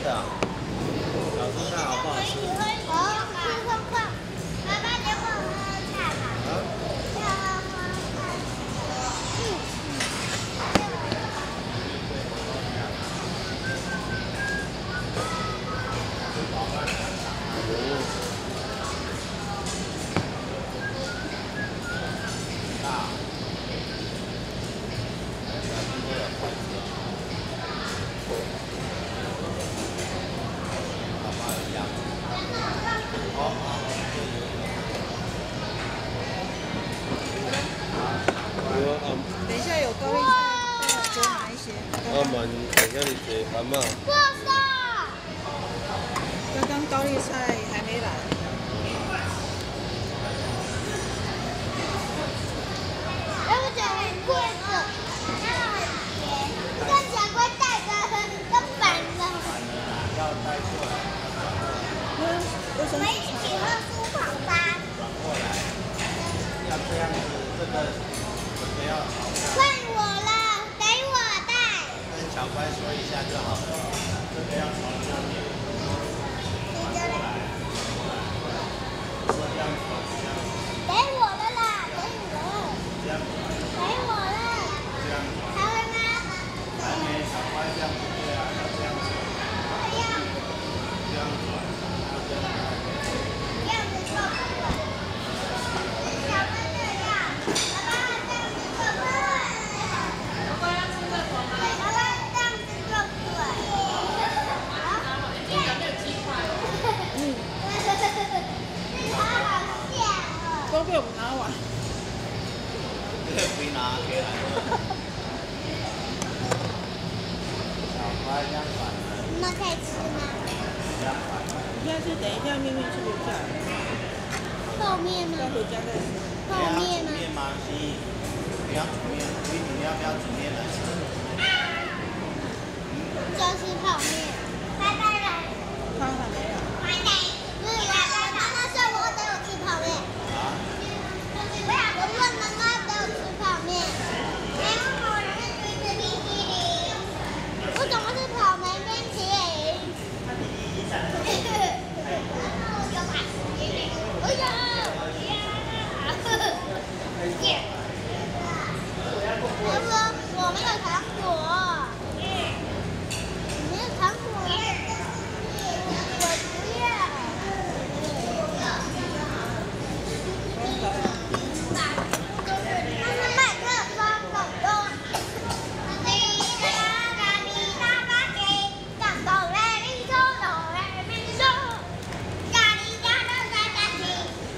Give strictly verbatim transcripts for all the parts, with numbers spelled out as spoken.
的啊？老师看好不好吃？ 好，吃看看。爸爸给我喝看吧。 啊？ 要喝喝看。嗯。 大。 等一下有高丽菜，再多拿一些。 我问等下你做干嘛？ 做啥？ 刚刚高丽菜还没来。 哎，我觉得很贵的，然后很甜，看起来会带着跟板的。 要带过来。 我们一起喝舒跑吧。 转过来。要这样子，这个这个要朝下。 换我了，给我带。 跟小乖说一下就好了。这个要朝下面。 你的嘞？ 说这样子，这样子。 给我了啦，给你了。 这样子。 给我了。 这样子。 还会吗？ 还没，小乖这样不对啊，要这样子。 这样。 这样子。这样子。 这样子做不对。小乖这样，爸爸这样子做不对。爸爸要吃这种吗？爸爸这样子做不对。好，这样没有鸡块哦。嗯。这好好笑哦。 都被我们拿完。 这个可以拿给来。小乖这样反的。 那可以吃吗？ 这样反的。 应该是等一下面面吃不下， 泡面吗？ 要回家再吃。 泡面吗？ 面吗？西，不要煮面，你你要不要煮面来吃？ 就是泡面。拜拜了。 汤还没有。 拜拜。是呀，妈妈说我都有吃泡面。 啊？ 我问妈妈都有吃泡面。没有，我是吃冰淇淋。我怎么是草莓冰淇淋？哎呀！他说我没有糖果，没有糖果，我不要。它是麦克风广东。你哒哒你哒哒给，当哆来咪嗦哆来咪嗦，哒哩哒哒哒哒滴。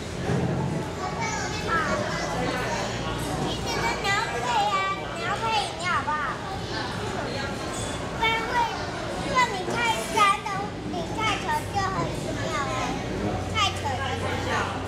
你现在你要配啊，你要配饮料好不好？不然会，如果你太干的，你太扯就很妙哦，太扯就很妙。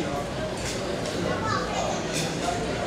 然后配着